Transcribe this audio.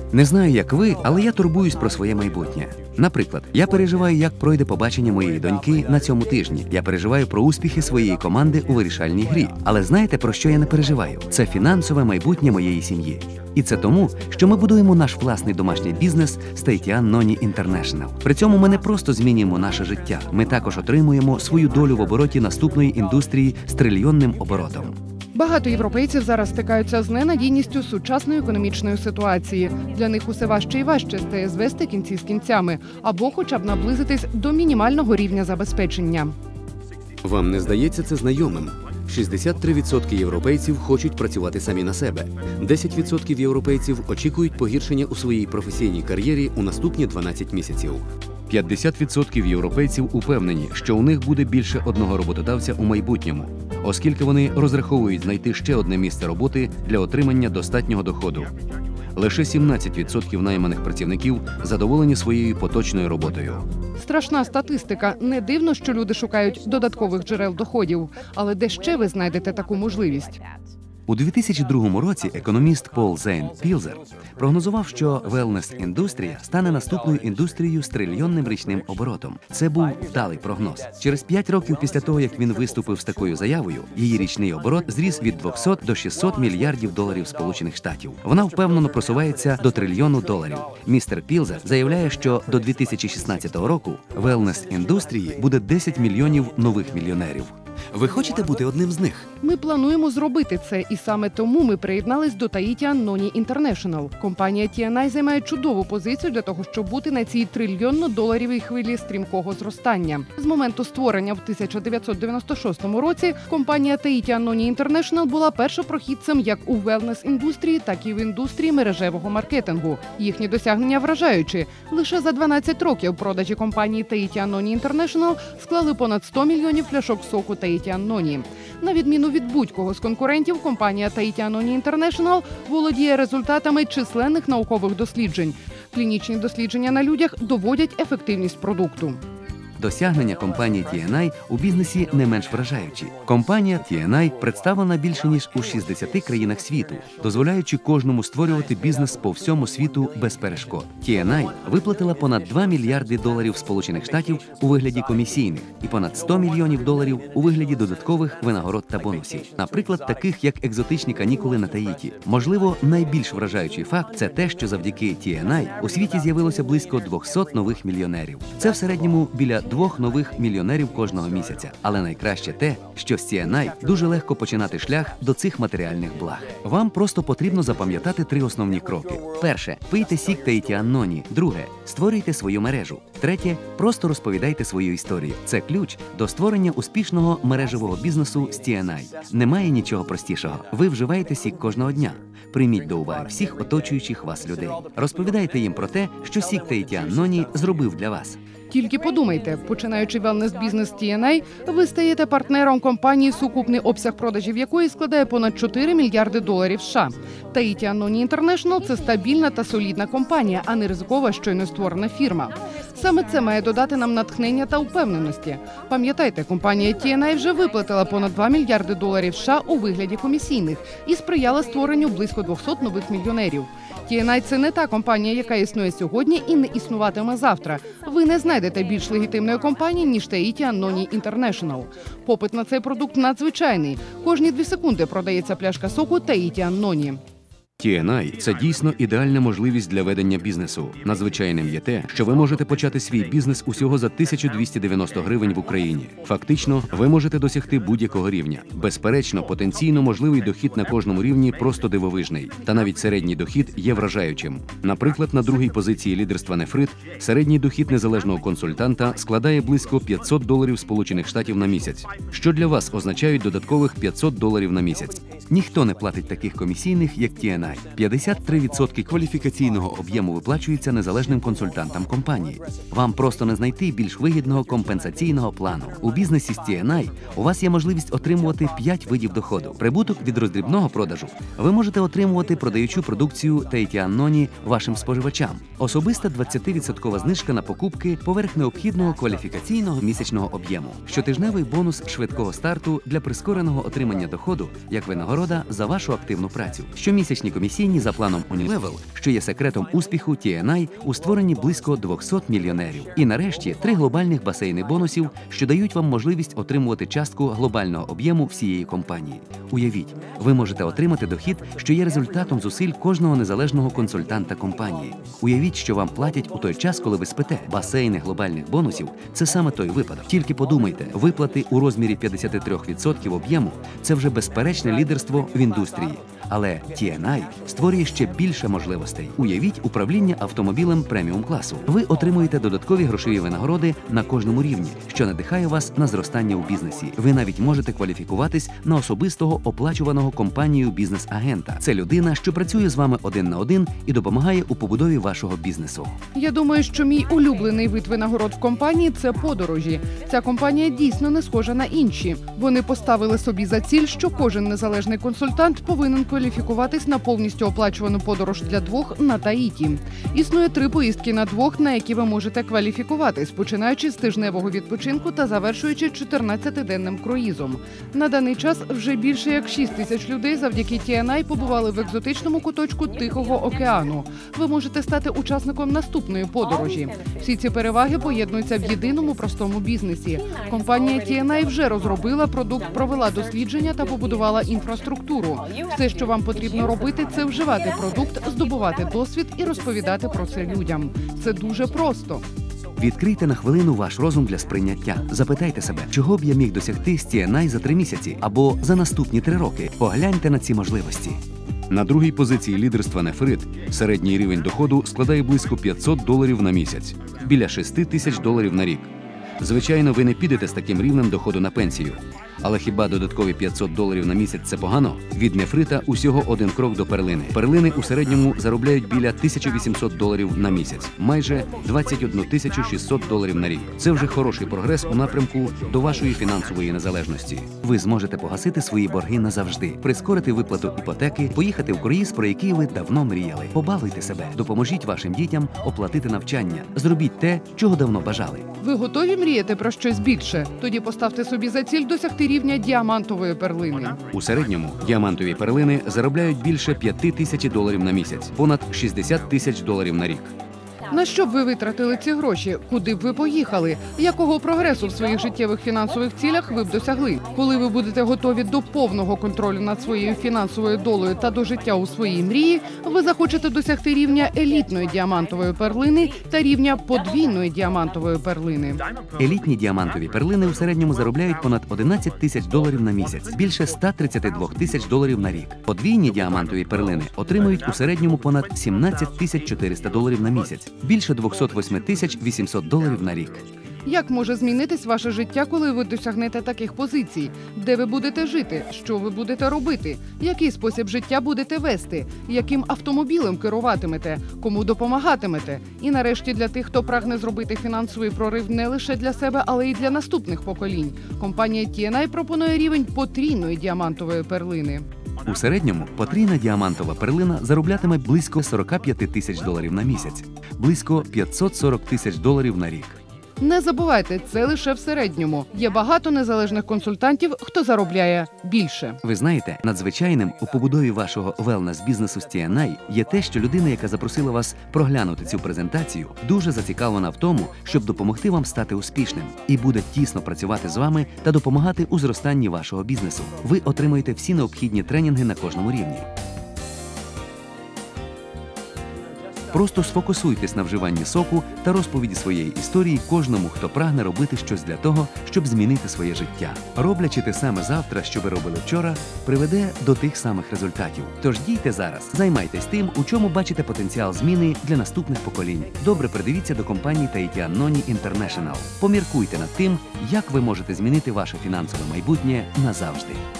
Не знаю, як ви, але я турбуюсь про своє майбутнє. Наприклад, я переживаю, як пройде побачення моєї доньки на цьому тижні. Я переживаю про успіхи своєї команди у вирішальній грі. Але знаєте, про що я не переживаю? Це фінансове майбутнє моєї сім'ї. І це тому, що ми будуємо наш власний домашній бізнес Staytian Noni International. При цьому ми не просто змінюємо наше життя. Ми також отримуємо свою долю в обороті наступної індустрії з трильйонним оборотом. Багато європейців зараз стикаються з ненадійністю сучасної економічної ситуації. Для них усе важче і важче стає звести кінці з кінцями або хоча б наблизитись до мінімального рівня забезпечення. Вам не здається це знайомим? 63% європейців хочуть працювати самі на себе. 10% європейців очікують погіршення у своїй професійній кар'єрі у наступні 12 місяців. 50% європейців упевнені, що у них буде більше одного роботодавця у майбутньому, оскільки вони розраховують знайти ще одне місце роботи для отримання достатнього доходу. Лише 17% найманих працівників задоволені своєю поточною роботою. Страшна статистика. Не дивно, що люди шукають додаткових джерел доходів. Але де ще ви знайдете таку можливість? У 2002 році економіст Пол Зейн Пілзер прогнозував, що велнес-індустрія стане наступною індустрією з трильйонним річним оборотом. Це був вдалий прогноз. Через 5 років після того, як він виступив з такою заявою, її річний оборот зріс від 200 до 600 мільярдів доларів Сполучених Штатів. Вона впевнено просувається до трильйону доларів. Містер Пілзер заявляє, що до 2016 року велнес-індустрії буде 10 мільйонів нових мільйонерів. Ви хочете бути одним з них? Ми плануємо зробити це, і саме тому ми приєднались до Staytian Noni International. Компанія TNI займає чудову позицію для того, щоб бути на цій трильйонно-доларівій хвилі стрімкого зростання. З моменту створення в 1996 році компанія Staytian Noni International була першопрохідцем як у велнес-індустрії, так і в індустрії мережевого маркетингу. Їхні досягнення вражаючі. Лише за 12 років продажі компанії Staytian Noni International склали понад 100 мільйонів пляшок соку Staytian Noni. На відміну від будь-кого з конкурентів, компанія Staytian Noni International володіє результатами численних наукових досліджень. Клінічні дослідження на людях доводять ефективність продукту. Досягнення компанії TNI у бізнесі не менш вражаючі. Компанія TNI представлена більше ніж у 60 країнах світу, дозволяючи кожному створювати бізнес по всьому світу без перешкод. TNI виплатила понад 2 мільярди доларів Сполучених Штатів у вигляді комісійних і понад 100 мільйонів доларів у вигляді додаткових винагород та бонусів. Наприклад, таких як екзотичні канікули на Таїті. Можливо, найбільш вражаючий факт – це те, що завдяки TNI у світі з'явилося близько 200 нових мільйонерів. Це в середньому біля 2 нових мільйонерів кожного місяця. Але найкраще те, що з TNI дуже легко починати шлях до цих матеріальних благ. Вам просто потрібно запам'ятати 3 основні кроки. Перше – пийте сік Staytian Noni. Друге – створюйте свою мережу. Третє – просто розповідайте свою історію. Це ключ до створення успішного мережевого бізнесу з TNI. Немає нічого простішого. Ви вживаєте сік кожного дня. Прийміть до уваги всіх оточуючих вас людей. Розповідайте їм про те, що сік Staytian Noni зробив для вас. Тільки подумайте, починаючи велнес-бізнес TNI, ви стаєте партнером компанії, сукупний обсяг продажів якої складає понад 4 мільярди доларів США. Staytian Noni International – це стабільна та солідна компанія, а не ризикова, щойно створена фірма. Саме це має додати нам натхнення та впевненості. Пам'ятайте, компанія TNI вже виплатила понад 2 мільярди доларів США у вигляді комісійних і сприяла створенню близько 200 нових мільйонерів. TNI – це не та компанія, яка існує сьогодні і не існуватиме завтра. Ви не знайдете більш легітимної компанії, ніж Staytian Noni International. Попит на цей продукт надзвичайний. Кожні 2 секунди продається пляшка соку Staytian Noni. TNI – це дійсно ідеальна можливість для ведення бізнесу. Надзвичайним є те, що ви можете почати свій бізнес усього за 1290 гривень в Україні. Фактично, ви можете досягти будь-якого рівня. Безперечно, потенційно можливий дохід на кожному рівні просто дивовижний. Та навіть середній дохід є вражаючим. Наприклад, на другій позиції лідерства Нефрит середній дохід незалежного консультанта складає близько 500 доларів Сполучених Штатів на місяць, що для вас означають додаткових 500 доларів на місяць. Ніхто не платить таких комісійних, як TNI. 53% кваліфікаційного об'єму виплачується незалежним консультантам компанії. Вам просто не знайти більш вигідного компенсаційного плану. У бізнесі з TNI у вас є можливість отримувати 5 видів доходу. Прибуток від роздрібного продажу ви можете отримувати, продаючи продукцію Staytian Noni вашим споживачам. Особиста 20% знижка на покупки поверх необхідного кваліфікаційного місячного об'єму. Щотижневий бонус швидкого старту для прискореного отримання доходу як винагорода за вашу активну працю. Щомісячні комісійні за планом Unilevel, що є секретом успіху TNI у створенні близько 200 мільйонерів. І нарешті 3 глобальних басейни бонусів, що дають вам можливість отримувати частку глобального об'єму всієї компанії. Уявіть, ви можете отримати дохід, що є результатом зусиль кожного незалежного консультанта компанії. Уявіть, що вам платять у той час, коли ви спите. Басейни глобальних бонусів – це саме той випадок. Тільки подумайте, виплати у розмірі 53% об'єму – це вже безперечне лідерство в індустрії. Але TNI створює ще більше можливостей. Уявіть управління автомобілем преміум-класу. Ви отримуєте додаткові грошові винагороди на кожному рівні, що надихає вас на зростання у бізнесі. Ви навіть можете кваліфікуватись на особистого оплачуваного компанією бізнес-агента. Це людина, що працює з вами один на один і допомагає у побудові вашого бізнесу. Я думаю, що мій улюблений вид винагород в компанії – це подорожі. Ця компанія дійсно не схожа на інші. Вони поставили собі за ціль, що кожен незалежний консультант повинен кваліфікуватись на повністю оплачувану подорож для 2 на Таїті. Існує 3 поїздки на 2, на які ви можете кваліфікуватись, починаючи з тижневого відпочинку та завершуючи 14-денним круїзом. На даний час вже більше як 6 тисяч людей завдяки TNI побували в екзотичному куточку Тихого океану. Ви можете стати учасником наступної подорожі. Всі ці переваги поєднуються в єдиному простому бізнесі. Компанія TNI вже розробила продукт, провела дослідження та побудувала інфраструктуру. Все, що вам потрібно робити, це вживати продукт, здобувати досвід і розповідати про це людям. Це дуже просто. Відкрийте на хвилину ваш розум для сприйняття. Запитайте себе, чого б я міг досягти з TNI за 3 місяці або за наступні 3 роки. Погляньте на ці можливості. На другій позиції лідерства Нефрит середній рівень доходу складає близько $500 на місяць, біля $6000 на рік. Звичайно, ви не підете з таким рівнем доходу на пенсію. Але хіба додаткові $500 на місяць – це погано? Від Нефрита усього 1 крок до перлини. Перлини у середньому заробляють біля $1800 на місяць, майже $21600 на рік. Це вже хороший прогрес у напрямку до вашої фінансової незалежності. Ви зможете погасити свої борги назавжди, прискорити виплату іпотеки, поїхати в круїз, про який ви давно мріяли. Побалуйте себе, допоможіть вашим дітям оплатити навчання, зробіть те, чого давно бажали. Ви готові мріяти про щось більше? Тоді поставте собі за ціль досягти рівня діамантової перлини. У середньому діамантові перлини заробляють більше $5000 на місяць, понад $60000 на рік. На що б ви витратили ці гроші? Куди б ви поїхали? Якого прогресу в своїх життєвих фінансових цілях ви б досягли? Коли ви будете готові до повного контролю над своєю фінансовою долею та до життя у своїй мрії, ви захочете досягти рівня елітної діамантової перлини та рівня подвійної діамантової перлини. Елітні діамантові перлини у середньому заробляють понад $11000 на місяць, більше $132000 на рік. Подвійні діамантові перлини отримують у середньому понад $17400 на місяць, більше $208,800 на рік. Як може змінитись ваше життя, коли ви досягнете таких позицій? Де ви будете жити? Що ви будете робити? Який спосіб життя будете вести? Яким автомобілем керуватимете? Кому допомагатимете? І нарешті для тих, хто прагне зробити фінансовий прорив не лише для себе, але й для наступних поколінь. Компанія TNI пропонує рівень потрійної діамантової перлини. У середньому потрійна діамантова перлина зароблятиме близько $45000 на місяць, близько $540 000 на рік. Не забувайте, це лише в середньому. Є багато незалежних консультантів, хто заробляє більше. Ви знаєте, надзвичайним у побудові вашого велнес-бізнесу з TNI є те, що людина, яка запросила вас проглянути цю презентацію, дуже зацікавлена в тому, щоб допомогти вам стати успішним і буде тісно працювати з вами та допомагати у зростанні вашого бізнесу. Ви отримаєте всі необхідні тренінги на кожному рівні. Просто сфокусуйтесь на вживанні соку та розповіді своєї історії кожному, хто прагне робити щось для того, щоб змінити своє життя. Роблячи те саме завтра, що ви робили вчора, приведе до тих самих результатів. Тож дійте зараз, займайтесь тим, у чому бачите потенціал зміни для наступних поколінь. Добре придивіться до компанії Tahiti Annoni International. Поміркуйте над тим, як ви можете змінити ваше фінансове майбутнє назавжди.